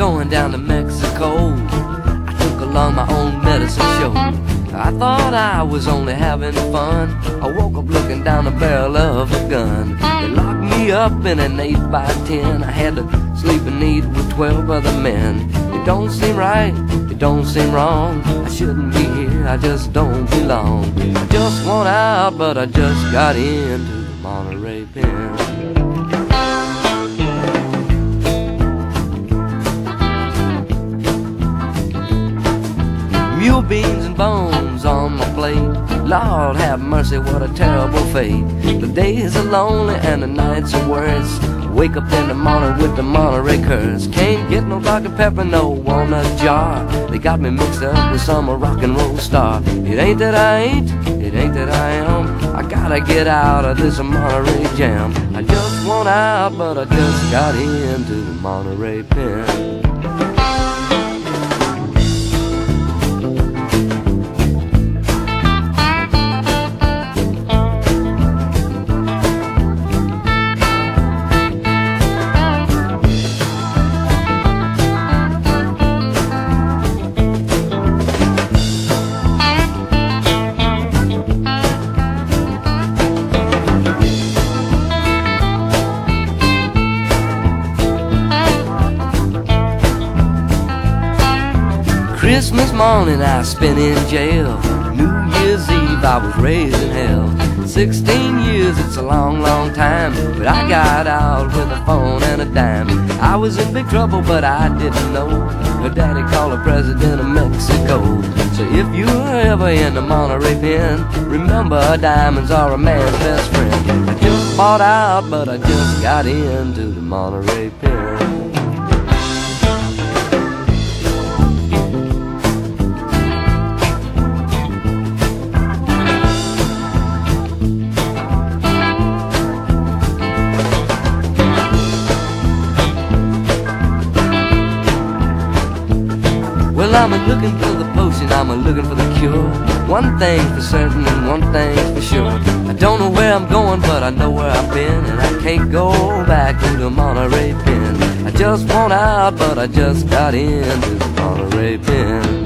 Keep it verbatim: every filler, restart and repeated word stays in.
going down to Mexico. I took along my own medicine show. I thought I was only having fun. I woke up looking down the barrel of a gun. They locked me up in an eight by ten. I had to sleep and eat with twelve other men. It don't seem right, it don't seem wrong. I shouldn't be here, I just don't belong. I just want out, but I just got into the Monterey pen. Mule beans and bones on my plate. Lord have mercy, what a terrible fate. The days are lonely and the nights are worse. Wake up in the morning with the Monterey curse. Can't get no Doctor Pepper, no walnut jar. They got me mixed up with some rock and roll star. It ain't that I ain't, it ain't that I am. I gotta get out of this Monterey jam. I just want out, but I just got into the Monterey pen. Christmas morning I spent in jail. New Year's Eve I was raised in hell. Sixteen years, it's a long, long time, but I got out with a phone and a dime. I was in big trouble, but I didn't know. Her daddy called her president of Mexico. So if you're ever in the Monterey pen, remember diamonds are a man's best friend. I just bought out, but I just got into the Monterey pen. Well, I'm a-looking for the potion, I'm a-looking for the cure. One thing for certain and one thing's for sure. I don't know where I'm going, but I know where I've been. And I can't go back to the Monterey pen. I just want out, but I just got into the Monterey pen.